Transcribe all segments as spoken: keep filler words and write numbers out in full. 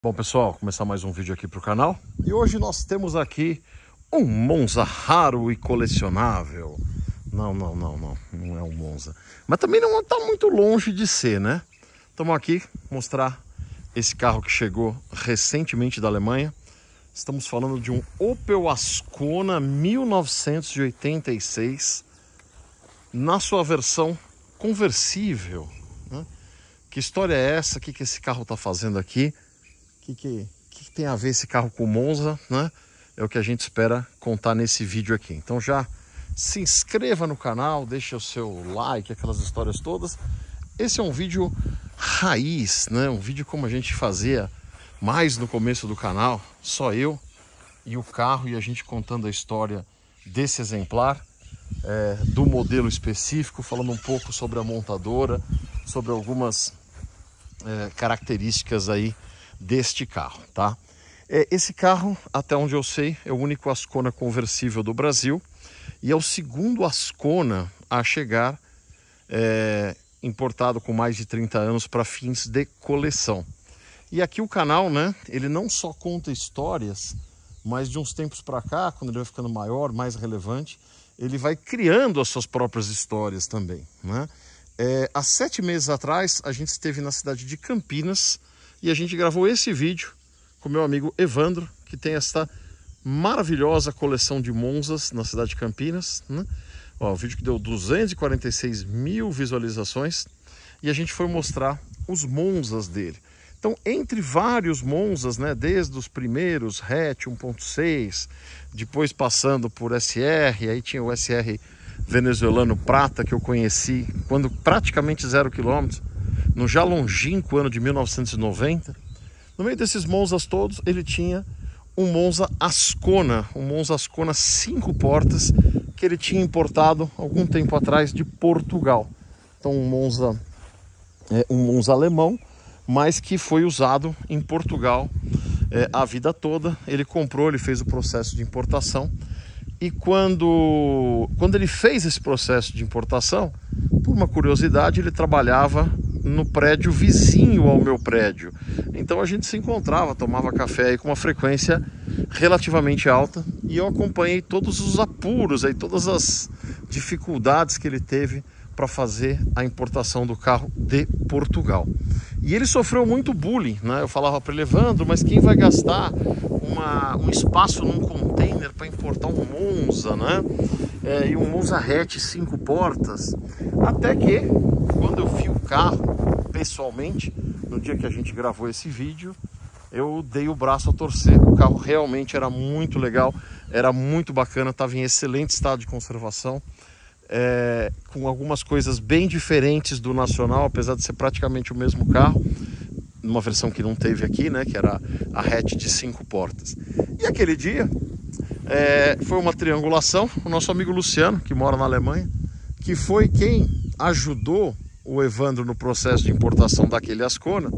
Bom, pessoal, começar mais um vídeo aqui para o canal. E hoje nós temos aqui um Monza raro e colecionável. Não, não, não, não, não é um Monza. Mas também não está muito longe de ser, né? Estamos aqui mostrar esse carro que chegou recentemente da Alemanha. Estamos falando de um Opel Ascona mil novecentos e oitenta e seis na sua versão conversível, né? Que história é essa? O que, que esse carro está fazendo aqui? O que, que, que tem a ver esse carro com o Monza, né? É o que a gente espera contar nesse vídeo aqui. Então já se inscreva no canal, deixe o seu like, aquelas histórias todas. Esse é um vídeo raiz, né? Um vídeo como a gente fazia mais no começo do canal, só eu e o carro e a gente contando a história desse exemplar, é, do modelo específico, falando um pouco sobre a montadora, sobre algumas é, características aí deste carro, tá? É, esse carro, até onde eu sei, é o único Ascona conversível do Brasil e é o segundo Ascona a chegar é, importado com mais de trinta anos para fins de coleção. E aqui o canal, né, ele não só conta histórias, mas de uns tempos para cá, quando ele vai ficando maior, mais relevante, ele vai criando as suas próprias histórias também, né? É, há sete meses atrás, a gente esteve na cidade de Campinas e a gente gravou esse vídeo com meu amigo Evandro, que tem esta maravilhosa coleção de Monzas na cidade de Campinas, né? Ó, o vídeo que deu duzentas e quarenta e seis mil visualizações e a gente foi mostrar os Monzas dele. Então, entre vários Monzas, né, desde os primeiros hatch um ponto seis, depois passando por S R, aí tinha o S R venezuelano prata que eu conheci quando praticamente zero quilômetros, no já longínquo ano de mil novecentos e noventa. No meio desses Monzas todos, ele tinha um Monza Ascona, um Monza Ascona cinco portas, que ele tinha importado algum tempo atrás de Portugal. Então um Monza, é, um Monza alemão, mas que foi usado em Portugal é, a vida toda. Ele comprou, ele fez o processo de importação. E quando, quando ele fez esse processo de importação, por uma curiosidade, ele trabalhava no prédio vizinho ao meu prédio. Então a gente se encontrava, tomava café aí com uma frequência relativamente alta e eu acompanhei todos os apuros, aí, todas as dificuldades que ele teve para fazer a importação do carro de Portugal. E ele sofreu muito bullying, né? Eu falava para ele, Evandro, mas quem vai gastar uma, um espaço num container para importar um Monza, né? É, e um Monza hatch cinco portas? Até que, quando eu vi o carro pessoalmente, no dia que a gente gravou esse vídeo, eu dei o braço a torcer. O carro realmente era muito legal, era muito bacana, estava em excelente estado de conservação. É, com algumas coisas bem diferentes do nacional, apesar de ser praticamente o mesmo carro, numa versão que não teve aqui, né, que era a hatch de cinco portas. E aquele dia é, foi uma triangulação. O nosso amigo Luciano, que mora na Alemanha, que foi quem ajudou o Evandro no processo de importação daquele Ascona,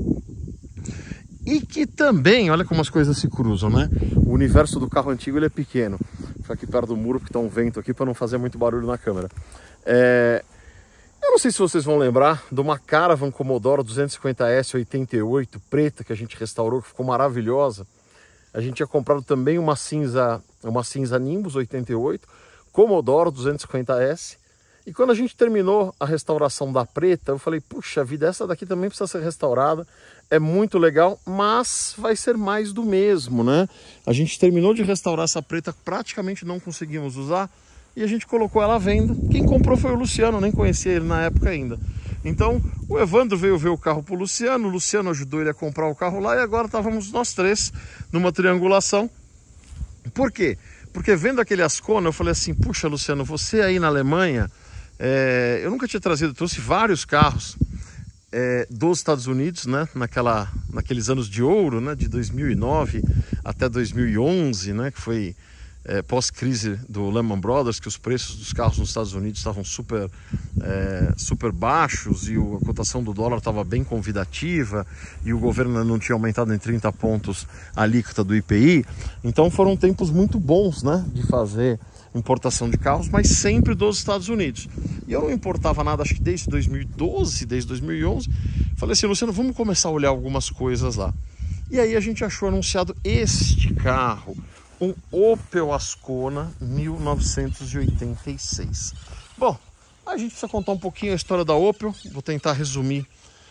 e que também, olha como as coisas se cruzam, né? O universo do carro antigo ele é pequeno. Vou ficar aqui perto do muro porque está um vento aqui para não fazer muito barulho na câmera. É... Eu não sei se vocês vão lembrar de uma Caravan Commodore duzentos e cinquenta S oitenta e oito preta que a gente restaurou, que ficou maravilhosa. A gente tinha comprado também uma cinza, uma cinza Nimbus oitenta e oito, Commodore duzentos e cinquenta S. E quando a gente terminou a restauração da preta, eu falei, puxa vida, essa daqui também precisa ser restaurada, é muito legal, mas vai ser mais do mesmo, né? A gente terminou de restaurar essa preta, praticamente não conseguimos usar, e a gente colocou ela à venda. Quem comprou foi o Luciano, nem conhecia ele na época ainda. Então, o Evandro veio ver o carro para o Luciano, o Luciano ajudou ele a comprar o carro lá, e agora estávamos nós três numa triangulação. Por quê? Porque vendo aquele Ascona, eu falei assim, puxa, Luciano, você aí na Alemanha... É, eu nunca tinha trazido, trouxe vários carros é, dos Estados Unidos, né, naquela, naqueles anos de ouro, né, de dois mil e nove até dois mil e onze, né, que foi é, pós-crise do Lehman Brothers, que os preços dos carros nos Estados Unidos estavam super, é, super baixos e a cotação do dólar estava bem convidativa e o governo não tinha aumentado em trinta pontos a alíquota do I P I. Então foram tempos muito bons, né, de fazer importação de carros, mas sempre dos Estados Unidos. E eu não importava nada, acho que desde dois mil e doze, desde dois mil e onze. Falei assim, Luciano, vamos começar a olhar algumas coisas lá. E aí a gente achou anunciado este carro, um Opel Ascona mil novecentos e oitenta e seis. Bom, a gente precisa contar um pouquinho a história da Opel, vou tentar resumir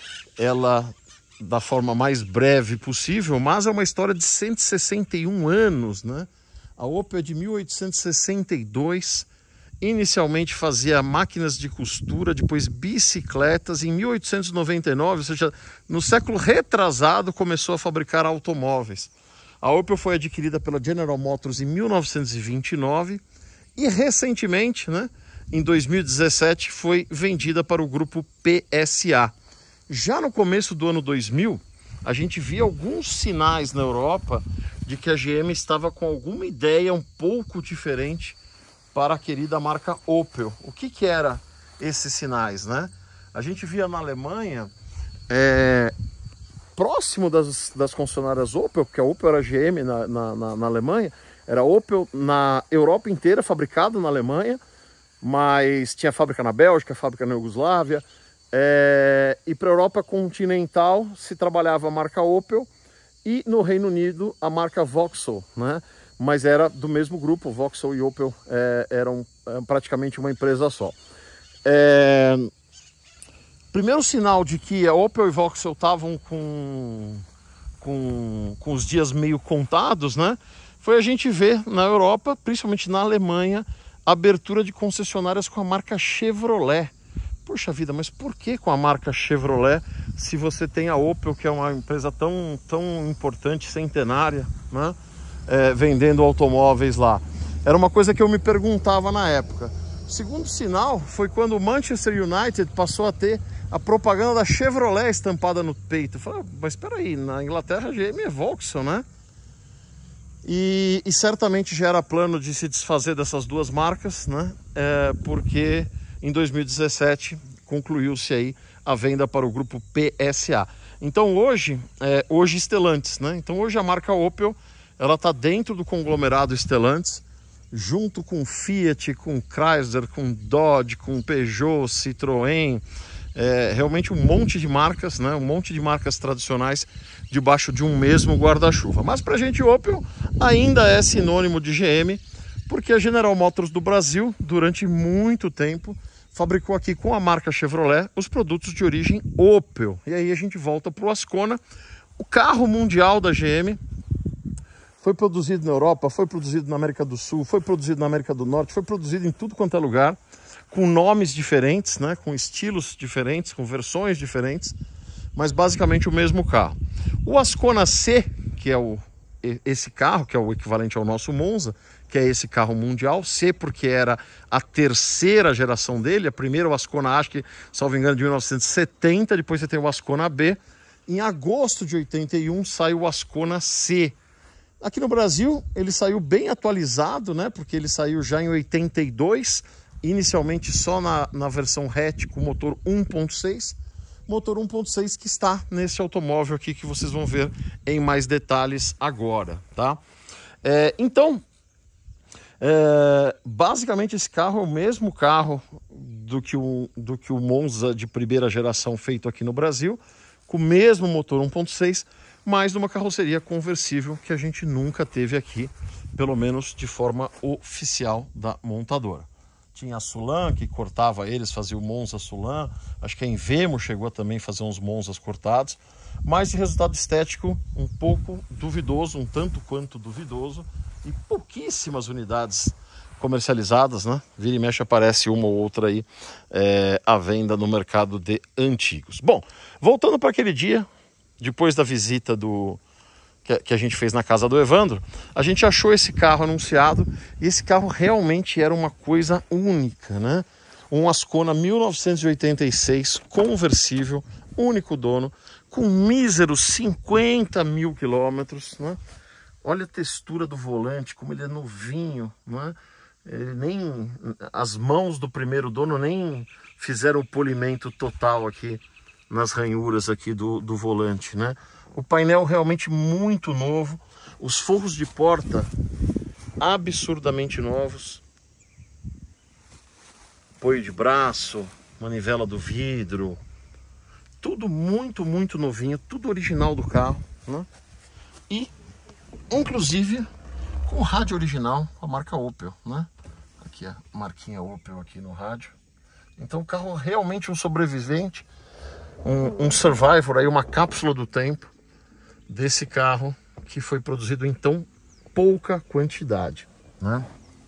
ela da forma mais breve possível, mas é uma história de cento e sessenta e um anos, né? A Opel é de mil oitocentos e sessenta e dois, inicialmente fazia máquinas de costura, depois bicicletas. Em mil oitocentos e noventa e nove, ou seja, no século retrasado, começou a fabricar automóveis. A Opel foi adquirida pela General Motors em mil novecentos e vinte e nove e recentemente, né, em dois mil e dezessete, foi vendida para o grupo P S A. Já no começo do ano dois mil, a gente via alguns sinais na Europa de que a G M estava com alguma ideia um pouco diferente para a querida marca Opel. O que que era esses sinais, né? A gente via na Alemanha, é, próximo das, das concessionárias Opel, porque a Opel era G M na, na, na, na Alemanha, era Opel na Europa inteira, fabricado na Alemanha, mas tinha fábrica na Bélgica, fábrica na Iugoslávia, é, e para a Europa continental se trabalhava a marca Opel e no Reino Unido a marca Vauxhall, né? Mas era do mesmo grupo, Vauxhall e Opel é, eram é, praticamente uma empresa só. É, primeiro sinal de que a Opel e Vauxhall estavam com, com, com os dias meio contados, né, foi a gente ver na Europa, principalmente na Alemanha, a abertura de concessionárias com a marca Chevrolet. Puxa vida, mas por que com a marca Chevrolet se você tem a Opel, que é uma empresa tão, tão importante, centenária, né? É, vendendo automóveis lá? Era uma coisa que eu me perguntava na época. O segundo sinal foi quando o Manchester United passou a ter a propaganda da Chevrolet estampada no peito. Eu falei, mas espera aí, na Inglaterra a G M é Vauxhall, né? E, e certamente já era plano de se desfazer dessas duas marcas, né? É, porque em dois mil e dezessete concluiu-se aí a venda para o grupo P S A. Então hoje, é, hoje Stellantis, né? Então hoje a marca Opel, ela está dentro do conglomerado Stellantis, junto com Fiat, com Chrysler, com Dodge, com Peugeot, Citroën, é, realmente um monte de marcas, né? Um monte de marcas tradicionais debaixo de um mesmo guarda-chuva. Mas para a gente Opel ainda é sinônimo de G M, porque a General Motors do Brasil, durante muito tempo, fabricou aqui com a marca Chevrolet os produtos de origem Opel. E aí a gente volta para o Ascona, o carro mundial da G M. Foi produzido na Europa, foi produzido na América do Sul, foi produzido na América do Norte, foi produzido em tudo quanto é lugar, com nomes diferentes, né, com estilos diferentes, com versões diferentes, mas basicamente o mesmo carro. O Ascona C, que é o, esse carro, que é o equivalente ao nosso Monza, que é esse carro mundial, C porque era a terceira geração dele, a primeira o Ascona, acho que, salvo engano, de mil novecentos e setenta, depois você tem o Ascona B. Em agosto de oitenta e um sai o Ascona C. Aqui no Brasil ele saiu bem atualizado, né? Porque ele saiu já em oitenta e dois, inicialmente só na, na versão hatch com motor um ponto seis. Motor um ponto seis que está nesse automóvel aqui que vocês vão ver em mais detalhes agora, tá? É, então, é, basicamente esse carro é o mesmo carro do que o, do que o Monza de primeira geração feito aqui no Brasil, com o mesmo motor um ponto seis, mas numa carroceria conversível que a gente nunca teve aqui, pelo menos de forma oficial da montadora. Tinha a Sulan, que cortava eles, fazia o Monza Sulan, acho que a Invemo chegou a também fazer uns Monzas cortados, mas de resultado estético um pouco duvidoso, um tanto quanto duvidoso, e pouquíssimas unidades comercializadas, né? Vira e mexe aparece uma ou outra aí é, à venda no mercado de antigos. Bom, voltando para aquele dia, depois da visita do que, que a gente fez na casa do Evandro, a gente achou esse carro anunciado e esse carro realmente era uma coisa única, né? Um Ascona mil novecentos e oitenta e seis conversível, único dono, com míseros cinquenta mil quilômetros, né? Olha a textura do volante, como ele é novinho, né? Ele nem, as mãos do primeiro dono nem fizeram o polimento total aqui nas ranhuras aqui do, do volante, né? O painel realmente muito novo, os forros de porta absurdamente novos, apoio de braço, manivela do vidro, tudo muito, muito novinho, tudo original do carro, né? e inclusive com o rádio original, a marca Opel, né? Aqui a marquinha Opel aqui no rádio. Então o carro é realmente um sobrevivente, um, um survivor, aí, uma cápsula do tempo desse carro que foi produzido em tão pouca quantidade, né?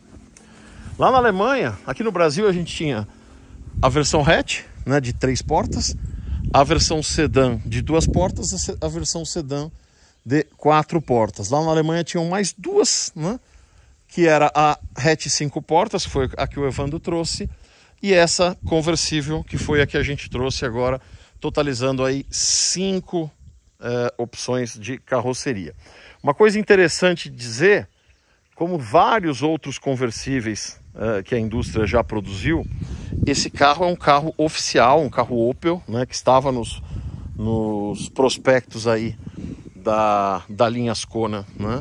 Lá na Alemanha, aqui no Brasil a gente tinha a versão hatch, né, de três portas, a versão sedã de duas portas, a versão sedã de quatro portas. Lá na Alemanha tinham mais duas, né, que era a hatch cinco portas, que foi a que o Evandro trouxe, e essa conversível, que foi a que a gente trouxe agora, totalizando aí cinco eh, opções de carroceria. Uma coisa interessante de dizer, como vários outros conversíveis eh, que a indústria já produziu, esse carro é um carro oficial, um carro Opel, né, que estava nos, nos prospectos aí da, da linha Ascona, né,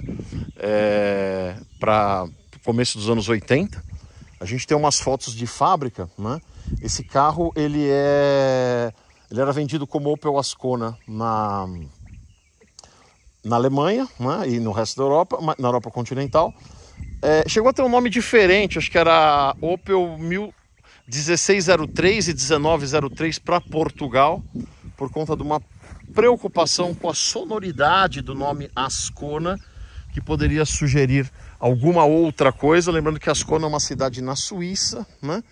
é, para o começo dos anos oitenta. A gente tem umas fotos de fábrica, né? Esse carro ele, é, ele era vendido como Opel Ascona na, na Alemanha, né, e no resto da Europa, na Europa continental. É, chegou a ter um nome diferente, acho que era Opel dezesseis zero três e dezenove zero três para Portugal, por conta de uma preocupação com a sonoridade do nome Ascona, que poderia sugerir alguma outra coisa. Lembrando que Ascona é uma cidade na Suíça, né?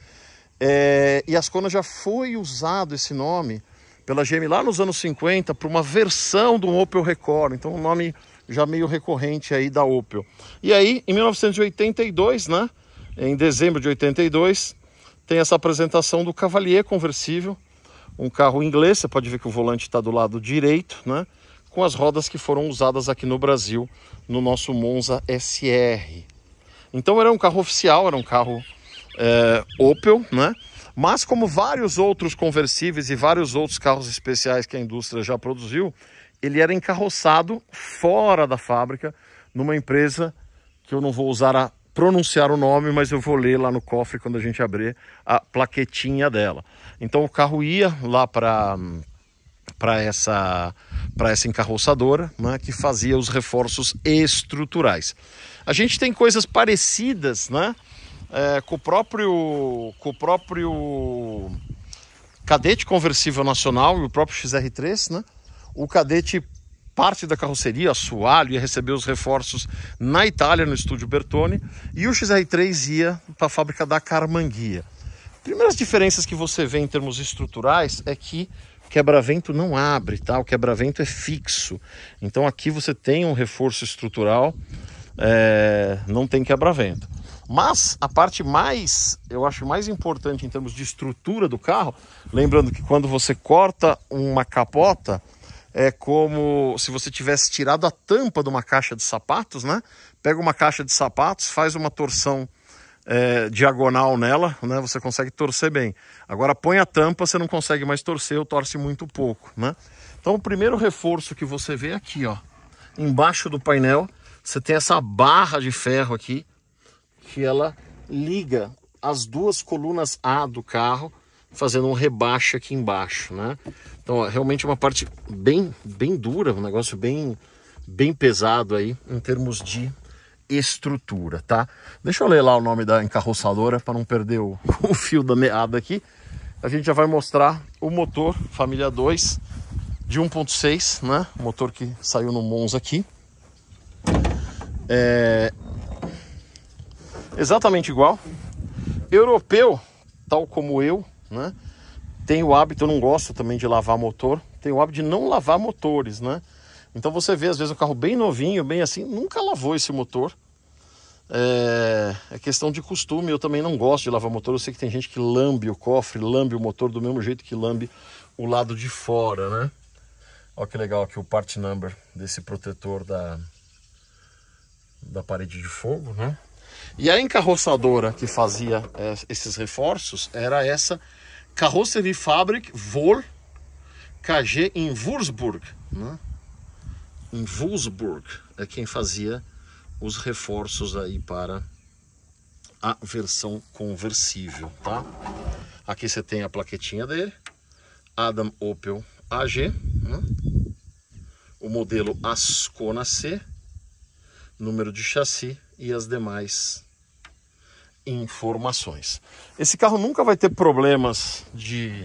É, e Ascona já foi usado esse nome pela G M lá nos anos cinquenta para uma versão do Opel Rekord, então um nome já meio recorrente aí da Opel. E aí, em mil novecentos e oitenta e dois, né, em dezembro de oitenta e dois, tem essa apresentação do Cavalier conversível, um carro inglês. Você pode ver que o volante está do lado direito, né, com as rodas que foram usadas aqui no Brasil, no nosso Monza S R. Então era um carro oficial, era um carro é, Opel, né? Mas como vários outros conversíveis e vários outros carros especiais que a indústria já produziu, ele era encarroçado fora da fábrica, numa empresa que eu não vou usar a pronunciar o nome, mas eu vou ler lá no cofre quando a gente abrir a plaquetinha dela. Então o carro ia lá para para essa, para essa encarroçadora, né, que fazia os reforços estruturais. A gente tem coisas parecidas, né, é, com o próprio, com o próprio Cadete conversível nacional e o próprio X R três, né? O Cadete, parte da carroceria, assoalho, ia receber os reforços na Itália, no estúdio Bertone, e o X R três ia para a fábrica da Carmanguia. Primeiras diferenças que você vê em termos estruturais é que o quebra-vento não abre, tá? O quebra-vento é fixo. Então aqui você tem um reforço estrutural, é, não tem quebra-vento. Mas a parte mais, eu acho mais importante em termos de estrutura do carro, lembrando que quando você corta uma capota, é como se você tivesse tirado a tampa de uma caixa de sapatos, né? Pega uma caixa de sapatos, faz uma torção é, diagonal nela, né? Você consegue torcer bem. Agora põe a tampa, você não consegue mais torcer ou torce muito pouco, né? Então o primeiro reforço que você vê aqui, ó, embaixo do painel, você tem essa barra de ferro aqui, que ela liga as duas colunas A do carro, fazendo um rebaixo aqui embaixo, né? Então, ó, realmente é uma parte bem, bem dura, um negócio bem, bem pesado aí, em termos de estrutura, tá? Deixa eu ler lá o nome da encarroçadora, para não perder o, o fio da meada aqui. A gente já vai mostrar o motor família dois de um ponto seis, né? O motor que saiu no Monza aqui. É... exatamente igual. Europeu, tal como eu, né, tem o hábito, eu não gosto também de lavar motor, tem o hábito de não lavar motores, né? Então você vê às vezes um carro bem novinho, bem assim, nunca lavou esse motor. É, é questão de costume, eu também não gosto de lavar motor. Eu sei que tem gente que lambe o cofre, lambe o motor do mesmo jeito que lambe o lado de fora, né? Olha que legal aqui o part number desse protetor da, da parede de fogo, né? E a encarroçadora que fazia é, esses reforços era essa Carrosserie Fabrik Vol K G em Würzburg, né? Em Würzburg é quem fazia os reforços aí para a versão conversível, tá? Aqui você tem a plaquetinha dele, Adam Opel A G, né? o modelo Ascona C, número de chassi e as demais informações. Esse carro nunca vai ter problemas de,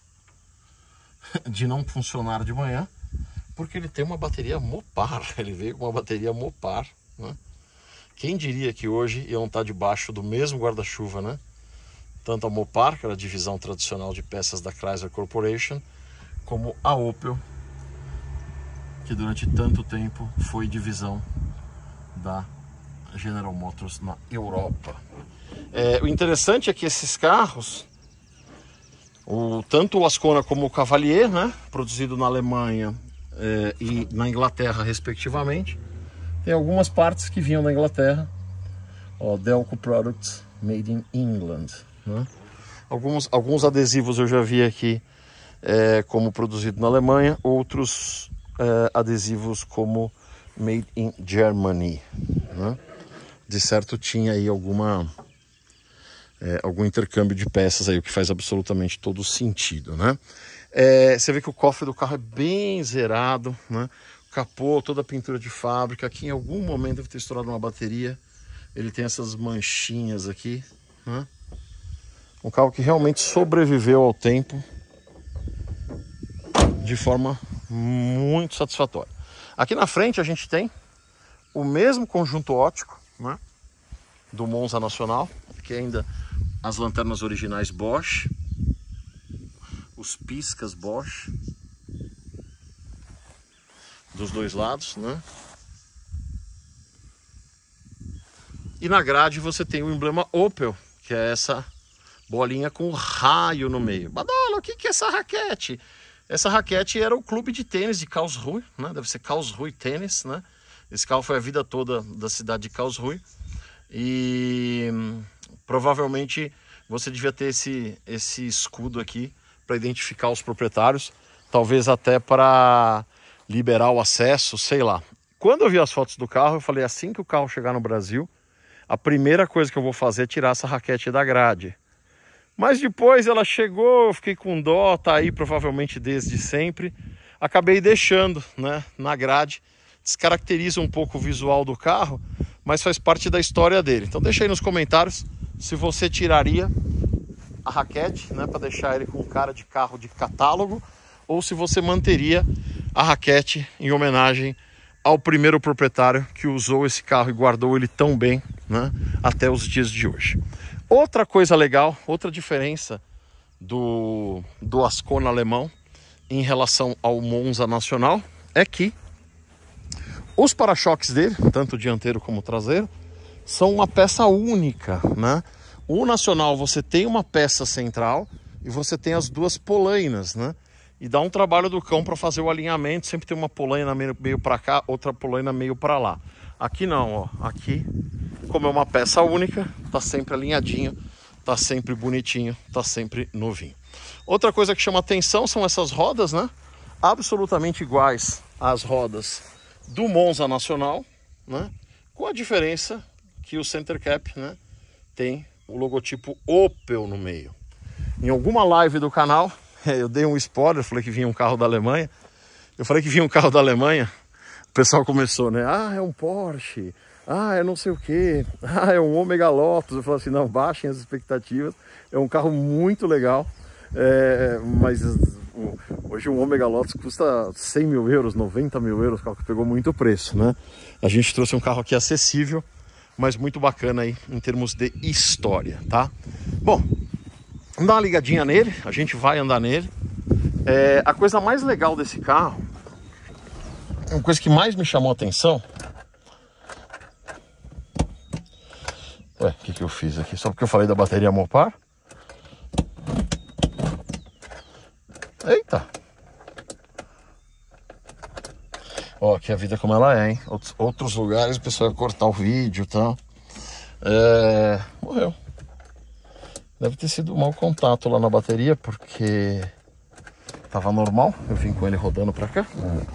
de não funcionar de manhã, porque ele tem uma bateria Mopar. Ele veio com uma bateria Mopar, né? Quem diria que hoje iam estar debaixo do mesmo guarda-chuva, né? Tanto a Mopar, que era a divisão tradicional de peças da Chrysler Corporation, como a Opel, que durante tanto tempo foi divisão da General Motors na Europa. É, o interessante é que esses carros, o, tanto o Ascona como o Cavalier, né, produzido na Alemanha é, e na Inglaterra respectivamente, tem algumas partes que vinham da Inglaterra. Ó, Delco Products Made in England, né? Alguns, alguns adesivos eu já vi aqui é, como produzido na Alemanha, outros é, adesivos como Made in Germany, né? De certo tinha aí alguma é, algum intercâmbio de peças aí, o que faz absolutamente todo sentido, né? É, você vê que o cofre do carro é bem zerado, né? O capô, toda a pintura de fábrica. Aqui em algum momento deve ter estourado uma bateria. Ele tem essas manchinhas aqui, né? Um carro que realmente sobreviveu ao tempo de forma muito satisfatória. Aqui na frente a gente tem o mesmo conjunto óptico, né, do Monza Nacional, que ainda as lanternas originais Bosch, os piscas Bosch dos dois lados, né? E na grade você tem o emblema Opel, que é essa bolinha com raio no meio. Badola, o que é essa raquete? Essa raquete era o clube de tênis de Karlsruhe, né? Deve ser Karlsruhe Tênis, né? Esse carro foi a vida toda da cidade de Karlsruhe. E hum, provavelmente você devia ter esse, esse escudo aqui para identificar os proprietários. Talvez até para liberar o acesso, sei lá. Quando eu vi as fotos do carro, eu falei, assim que o carro chegar no Brasil, a primeira coisa que eu vou fazer é tirar essa raquete da grade. Mas depois ela chegou, eu fiquei com dó, tá aí provavelmente desde sempre. Acabei deixando, né, na grade. Descaracteriza um pouco o visual do carro, mas faz parte da história dele. Então deixa aí nos comentários se você tiraria a raquete, né, para deixar ele com cara de carro de catálogo, ou se você manteria a raquete em homenagem ao primeiro proprietário que usou esse carro e guardou ele tão bem, né, até os dias de hoje. Outra coisa legal, outra diferença do, do Ascona alemão em relação ao Monza Nacional é que os para-choques dele, tanto o dianteiro como o traseiro, são uma peça única, né? O Nacional você tem uma peça central e você tem as duas polainas, né? E dá um trabalho do cão para fazer o alinhamento, sempre tem uma polaina meio, meio para cá, outra polaina meio para lá. Aqui não, ó, aqui como é uma peça única, tá sempre alinhadinho, tá sempre bonitinho, tá sempre novinho. Outra coisa que chama atenção são essas rodas, né? Absolutamente iguais às rodas do Monza Nacional, né? Com a diferença que o center cap, né, tem o logotipo Opel no meio. Em alguma live do canal, eu dei um spoiler, falei que vinha um carro da Alemanha. Eu falei que vinha um carro da Alemanha, o pessoal começou, né? Ah, é um Porsche. Ah, é não sei o que, ah, é um Omega Lotus. Eu falei assim, não, baixem as expectativas, é um carro muito legal, é, mas hoje um Omega Lotus custa cem mil euros, noventa mil euros, o carro que pegou muito preço, né? A gente trouxe um carro aqui acessível, mas muito bacana aí em termos de história, tá? Bom, vamos dar uma ligadinha nele, a gente vai andar nele. É, a coisa mais legal desse carro, uma coisa que mais me chamou a atenção. Ué, o que que eu fiz aqui? Só porque eu falei da bateria Mopar? Eita! Ó, aqui a vida como ela é, hein? Outros, outros lugares o pessoal ia cortar o vídeo e tal. É... Morreu. Deve ter sido um mau contato lá na bateria, porque tava normal. Eu vim com ele rodando pra cá.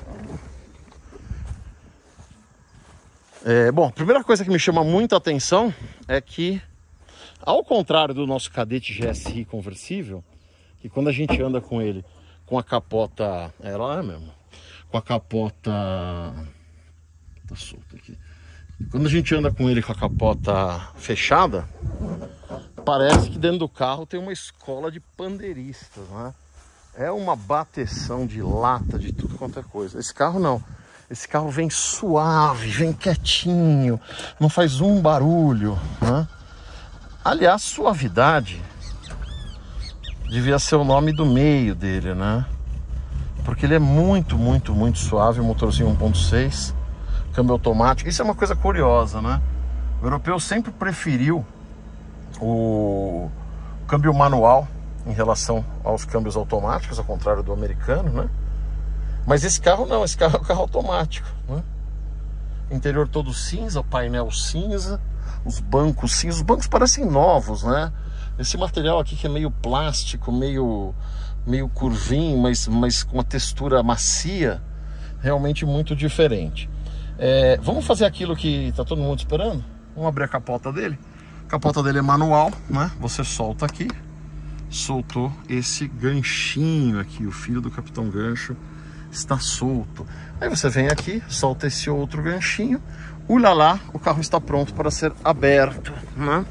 É, bom, a primeira coisa que me chama muita atenção é que, ao contrário do nosso Cadete G S I conversível, que quando a gente anda com ele com a capota, ela é mesmo, com a capota... Tá solto aqui. Quando a gente anda com ele com a capota fechada, parece que dentro do carro tem uma escola de pandeiristas, né? É uma bateção de lata, de tudo quanto é coisa. Esse carro não. Esse carro vem suave, vem quietinho, não faz um barulho, né? Aliás, suavidade devia ser o nome do meio dele, né? Porque ele é muito, muito, muito suave, motorzinho um ponto seis, câmbio automático. Isso é uma coisa curiosa, né? O europeu sempre preferiu o câmbio manual em relação aos câmbios automáticos, ao contrário do americano, né? Mas esse carro não, esse carro é um carro automático, né? Interior todo cinza, o painel cinza, os bancos cinza, os bancos parecem novos, né? Esse material aqui que é meio plástico, meio, meio curvinho, mas, mas com uma textura macia, realmente muito diferente. É, vamos fazer aquilo que tá todo mundo esperando? Vamos abrir a capota dele. A capota dele é manual, né? Você solta aqui. Soltou esse ganchinho aqui, o fio do Capitão Gancho está solto. Aí você vem aqui, solta esse outro ganchinho, ulala, o carro está pronto para ser aberto, né?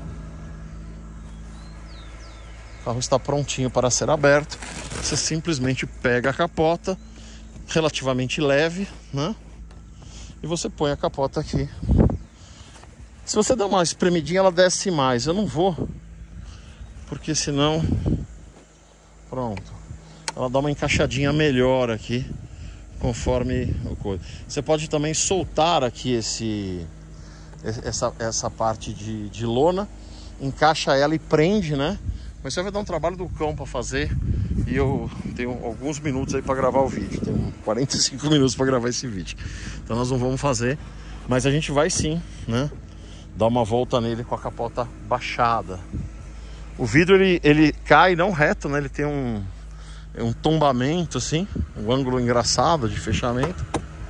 O carro está prontinho para ser aberto. Você simplesmente pega a capota, relativamente leve, né? E você põe a capota aqui. Se você der uma espremidinha, ela desce mais. Eu não vou, porque senão, pronto, ela dá uma encaixadinha melhor aqui, conforme o coisa. Você pode também soltar aqui esse, essa, essa parte de, de lona, encaixa ela e prende, né? Mas você vai dar um trabalho do cão para fazer, e eu tenho alguns minutos aí para gravar o vídeo. Tenho quarenta e cinco minutos para gravar esse vídeo, então nós não vamos fazer, mas a gente vai sim, né? Dar uma volta nele com a capota baixada. O vidro ele, ele cai não reto, né? Ele tem um, um tombamento assim, um ângulo engraçado de fechamento.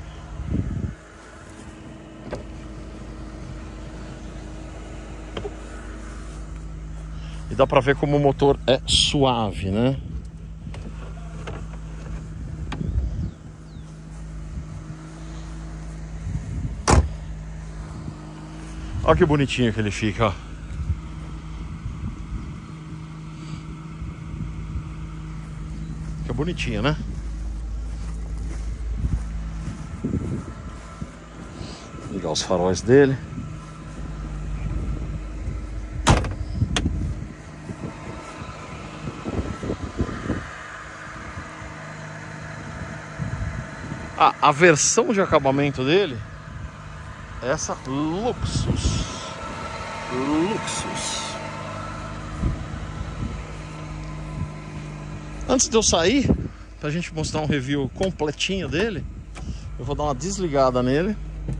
E dá pra ver como o motor é suave, né? Olha que bonitinho que ele fica, ó. Fica bonitinho, né? Ligar os faróis dele. Ah, a versão de acabamento dele é essa Luxus. Luxus. Antes de eu sair, pra gente mostrar um review completinho dele, eu vou dar uma desligada nele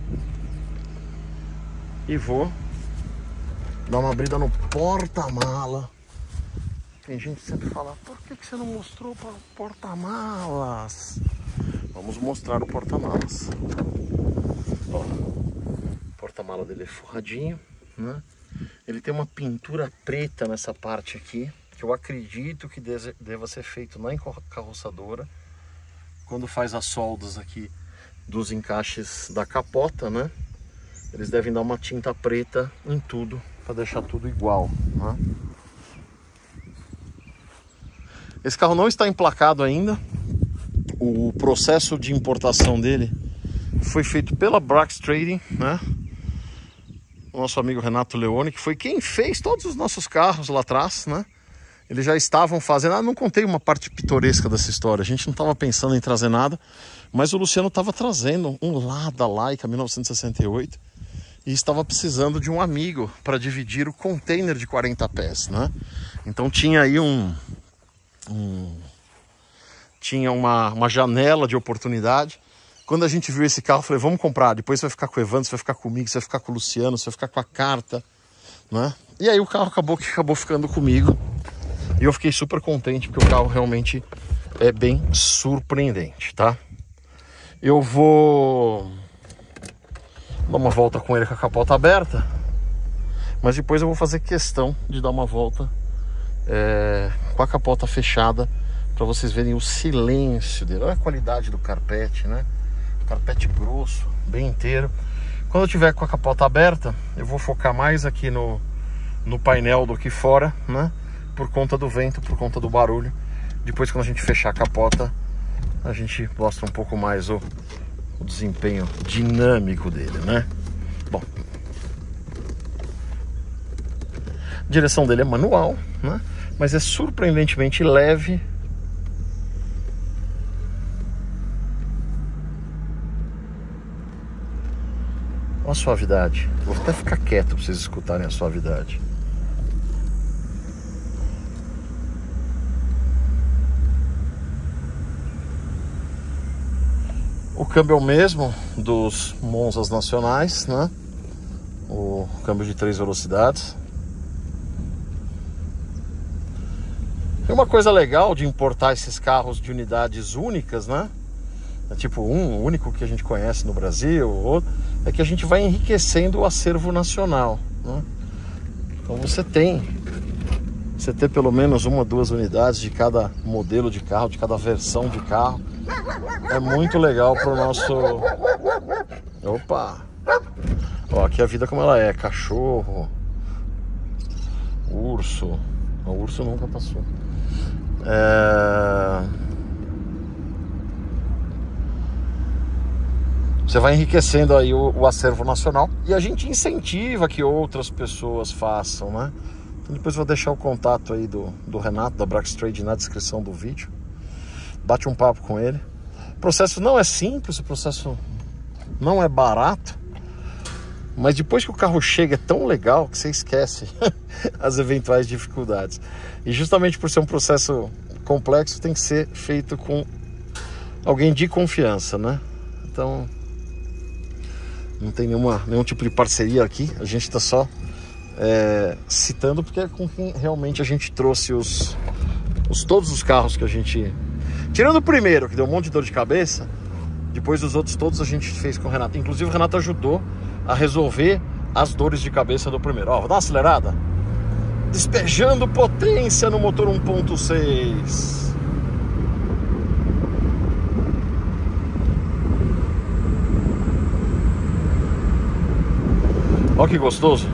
e vou dar uma abrida no porta-mala. Tem gente que sempre fala, por que que você não mostrou para o porta-malas? Vamos mostrar o porta-malas. O porta-mala dele é forradinho, né? Ele tem uma pintura preta nessa parte aqui, que eu acredito que deva ser feito na encarroçadora, quando faz as soldas aqui dos encaixes da capota, né? Eles devem dar uma tinta preta em tudo, para deixar tudo igual, né? Esse carro não está emplacado ainda. O processo de importação dele foi feito pela Brax Trading, né? O nosso amigo Renato Leone, que foi quem fez todos os nossos carros lá atrás, né? Eles já estavam fazendo... Ah, não contei uma parte pitoresca dessa história. A gente não estava pensando em trazer nada, mas o Luciano estava trazendo um Lada Laika mil novecentos e sessenta e oito e estava precisando de um amigo para dividir o container de quarenta pés, né? Então tinha aí um... um tinha uma, uma janela de oportunidade. Quando a gente viu esse carro, eu falei, vamos comprar. Depois você vai ficar com o Evandro, você vai ficar comigo, você vai ficar com o Luciano, você vai ficar com a carta, né? E aí o carro acabou que acabou ficando comigo. E eu fiquei super contente, porque o carro realmente é bem surpreendente, tá? Eu vou dar uma volta com ele com a capota aberta, mas depois eu vou fazer questão de dar uma volta é, com a capota fechada, para vocês verem o silêncio dele. Olha a qualidade do carpete, né? carpete grosso, bem inteiro. Quando eu tiver com a capota aberta, eu vou focar mais aqui no, no painel do que fora, né? Por conta do vento, por conta do barulho. Depois, quando a gente fechar a capota, a gente mostra um pouco mais o, o desempenho dinâmico dele, né? Bom, a direção dele é manual, né? Mas é surpreendentemente leve. Olha a suavidade. Vou até ficar quieto para vocês escutarem a suavidade. O câmbio é o mesmo dos Monzas nacionais, né? O câmbio de três velocidades. E uma coisa legal de importar esses carros de unidades únicas, né? É tipo um, o único que a gente conhece no Brasil, outro, é que a gente vai enriquecendo o acervo nacional, né? Então você tem, você ter pelo menos uma, duas unidades de cada modelo de carro, de cada versão de carro, é muito legal para o nosso... Opa! Ó, aqui a vida como ela é, cachorro, urso, o urso nunca passou. É... Você vai enriquecendo aí o, o acervo nacional e a gente incentiva que outras pessoas façam, né? Então depois vou deixar o contato aí do, do Renato, da Brax Trade, na descrição do vídeo. Bate um papo com ele. O processo não é simples, o processo não é barato, mas depois que o carro chega é tão legal que você esquece as eventuais dificuldades. E justamente por ser um processo complexo, tem que ser feito com alguém de confiança, né? Então não tem nenhuma, nenhum tipo de parceria aqui. A gente está só é, citando porque é com quem realmente a gente trouxe os, os todos os carros que a gente... Tirando o primeiro, que deu um monte de dor de cabeça, depois os outros todos a gente fez com o Renato. Inclusive o Renato ajudou a resolver as dores de cabeça do primeiro. Ó, vou dar uma acelerada. Despejando potência no motor um ponto seis. Olha que gostoso.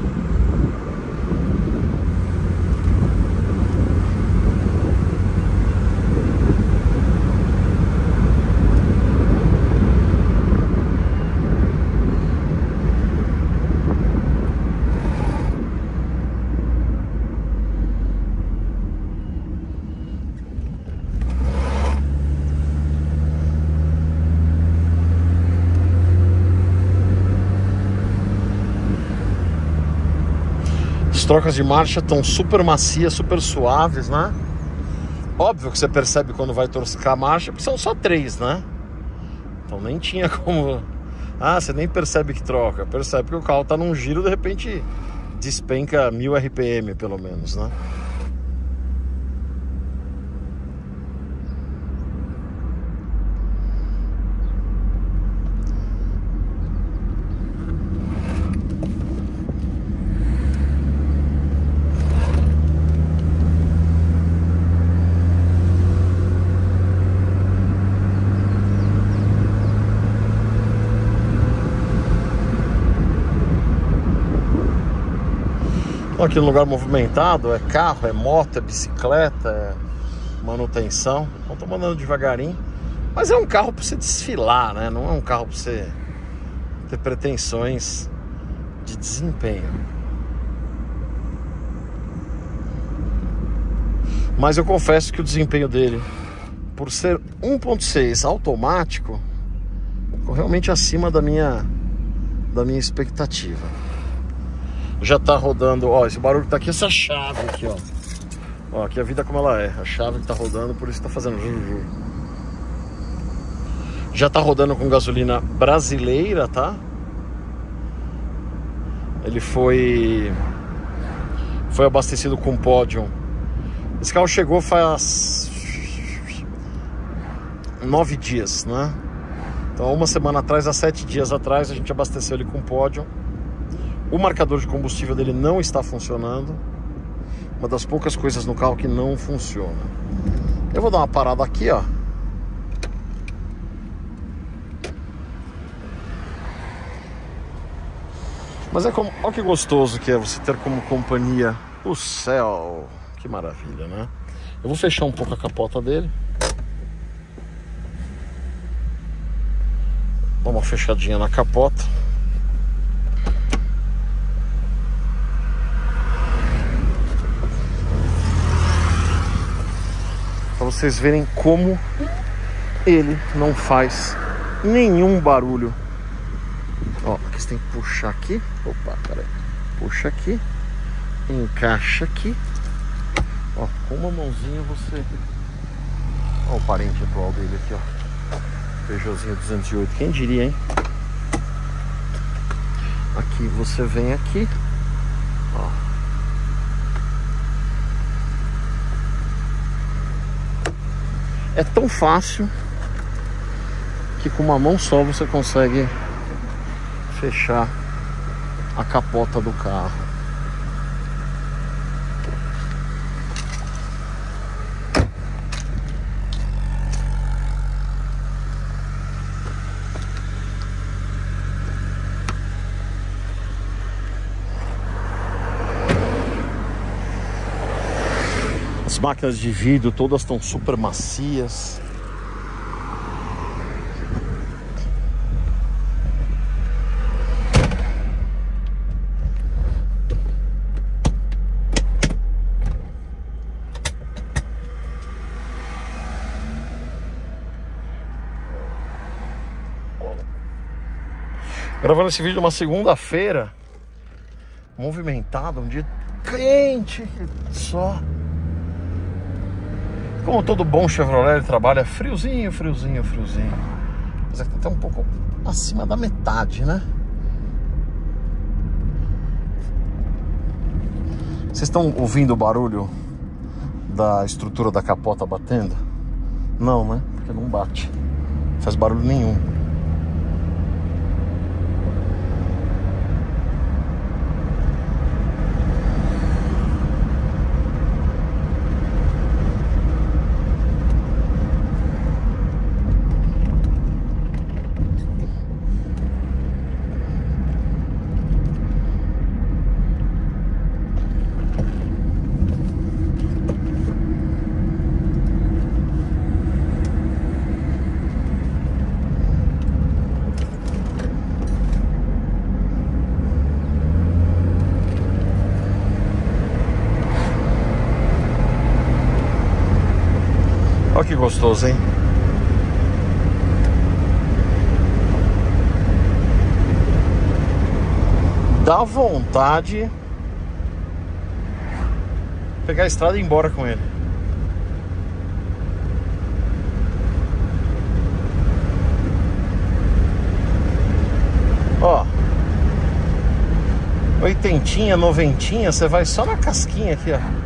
As trocas de marcha estão super macias, super suaves, né? Óbvio que você percebe quando vai trocar a marcha, porque são só três, né? Então nem tinha como... Ah, você nem percebe que troca. Percebe que o carro tá num giro, de repente despenca mil R P M pelo menos, né? Aqui no lugar movimentado, é carro, é moto, é bicicleta, é manutenção. Então tô mandando devagarinho. Mas é um carro para você desfilar, né? Não é um carro para você ter pretensões de desempenho. Mas eu confesso que o desempenho dele, por ser um ponto seis automático, ficou realmente acima da minha, da minha expectativa. Já tá rodando, ó, esse barulho que tá aqui, essa chave aqui, ó. Ó, aqui a vida como ela é, a chave que tá rodando, por isso tá fazendo juju. Já tá rodando com gasolina brasileira, tá? Ele foi foi abastecido com Podium. Esse carro chegou faz nove dias, né? Então uma semana atrás, há sete dias atrás, a gente abasteceu ele com Podium. O marcador de combustível dele não está funcionando. Uma das poucas coisas no carro que não funciona. Eu vou dar uma parada aqui, ó. Mas é como, olha que gostoso que é você ter como companhia o céu. Que maravilha, né? Eu vou fechar um pouco a capota dele. Dá uma fechadinha na capota. Para vocês verem como ele não faz nenhum barulho. Ó, aqui você tem que puxar aqui. Opa, peraí. Puxa aqui. Encaixa aqui. Ó, com uma mãozinha você... Ó o parente atual dele aqui, ó. Peugeotzinho duzentos e oito. Quem diria, hein? Aqui você vem aqui. Ó. É tão fácil que com uma mão só você consegue fechar a capota do carro. As máquinas de vidro todas estão super macias. Gravando esse vídeo numa segunda-feira, movimentado, um dia quente só. Como todo bom Chevrolet, ele trabalha friozinho, friozinho, friozinho. Mas aqui tá até um pouco acima da metade, né? Vocês estão ouvindo o barulho da estrutura da capota batendo? Não, né? Porque não bate. Não faz barulho nenhum. Olha que gostoso, hein? Dá vontade de pegar a estrada e ir embora com ele. Ó, oitentinha, noventinha, você vai só na casquinha aqui, ó.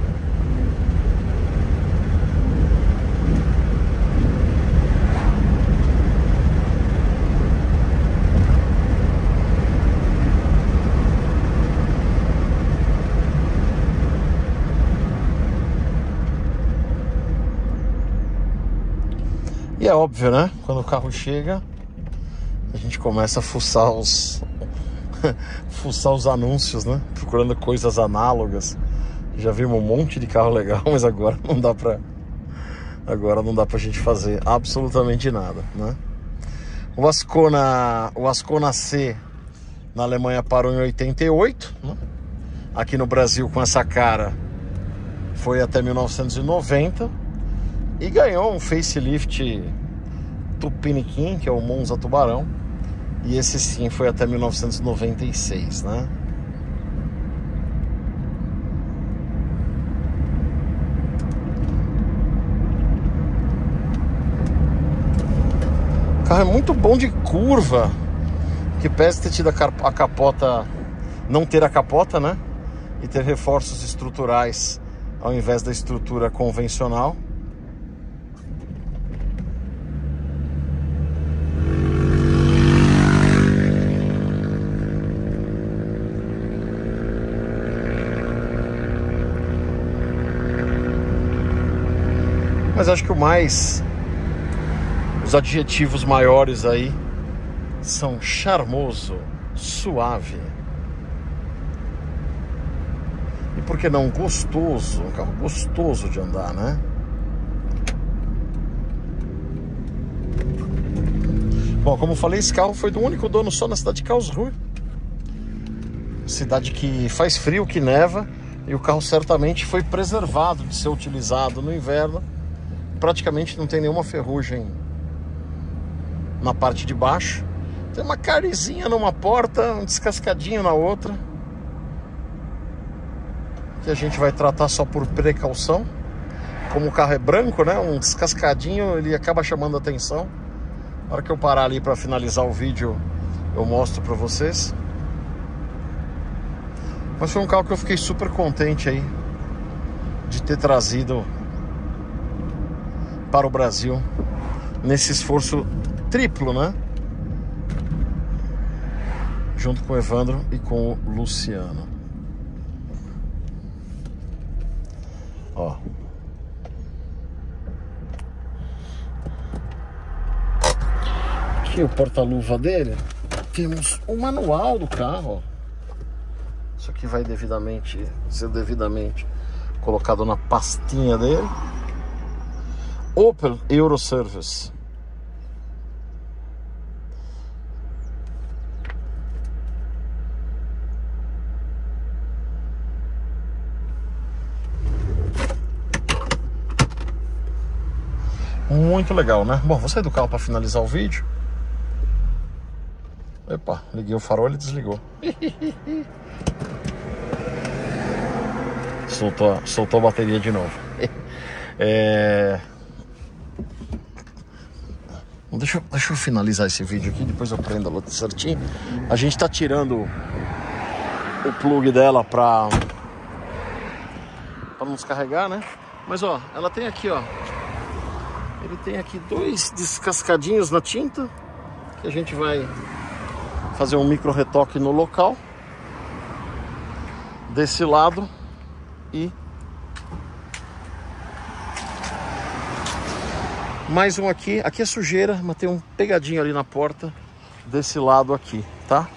E é óbvio, né? Quando o carro chega, a gente começa a fuçar os fuçar os anúncios, né? Procurando coisas análogas. Já vimos um monte de carro legal, mas agora não dá pra agora não dá pra gente fazer absolutamente nada, né? O Ascona, o Ascona C na Alemanha parou em oitenta e oito, né? Aqui no Brasil com essa cara foi até mil novecentos e noventa. E ganhou um facelift tupiniquim, que é o Monza Tubarão. E esse sim foi até mil novecentos e noventa e seis, né? O carro é muito bom de curva. Que pese ter tido a capota, não ter a capota, né? E ter reforços estruturais ao invés da estrutura convencional. Mas acho que o mais... Os adjetivos maiores aí são charmoso, suave, por que não, gostoso, um carro gostoso de andar, né? Bom, como eu falei, esse carro foi do único dono só na cidade de Karlsruhe. Cidade que faz frio, que neva, e o carro certamente foi preservado de ser utilizado no inverno. Praticamente não tem nenhuma ferrugem na parte de baixo. Tem uma carizinha numa porta, um descascadinho na outra, que a gente vai tratar só por precaução. Como o carro é branco, né, um descascadinho, ele acaba chamando a atenção. Na hora que eu parar ali para finalizar o vídeo, eu mostro para vocês. Mas foi um carro que eu fiquei super contente aí de ter trazido para o Brasil nesse esforço triplo, né? Junto com o Evandro e com o Luciano. Ó. Aqui o porta-luva dele. Temos o manual do carro, ó. Isso aqui vai devidamente ser devidamente colocado na pastinha dele. Opel Euroservice. Muito legal, né? Bom, vou sair do carro para finalizar o vídeo. Epa, liguei o farol e ele desligou. Soltou, soltou a bateria de novo. É... Deixa, eu, deixa eu finalizar esse vídeo aqui, depois eu prendo a luz certinho. A gente tá tirando o plug dela pra, pra não descarregar, né? Mas ó, ela tem aqui, ó. Ele tem aqui dois descascadinhos na tinta, que a gente vai fazer um micro retoque no local. Desse lado. E mais um aqui. Aqui é sujeira, mas tem um pegadinho ali na porta desse lado aqui, tá?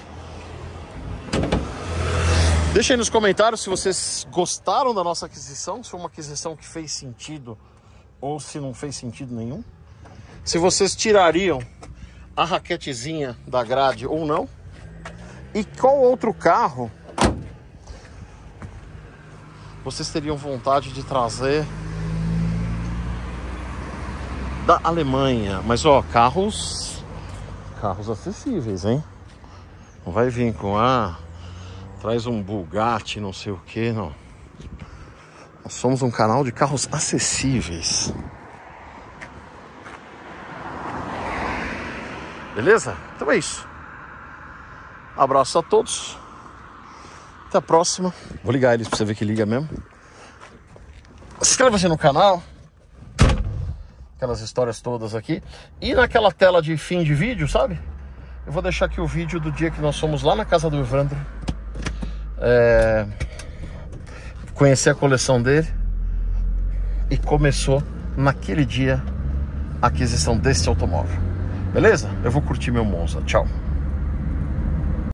Deixa aí nos comentários se vocês gostaram da nossa aquisição, se foi uma aquisição que fez sentido ou se não fez sentido nenhum. Se vocês tirariam a raquetezinha da grade ou não. E qual outro carro vocês teriam vontade de trazer da Alemanha? Mas ó, carros carros acessíveis, hein? Não vai vir com ah, traz um Bugatti, não sei o que, não. Nós somos um canal de carros acessíveis. Beleza? Então é isso. Abraço a todos. Até a próxima. Vou ligar eles pra você ver que liga mesmo. Se inscreva-se no canal. Aquelas histórias todas aqui. E naquela tela de fim de vídeo, sabe? Eu vou deixar aqui o vídeo do dia que nós fomos lá na casa do Evandro. É... Conhecer a coleção dele. E começou naquele dia a aquisição desse automóvel. Beleza? Eu vou curtir meu Monza. Tchau.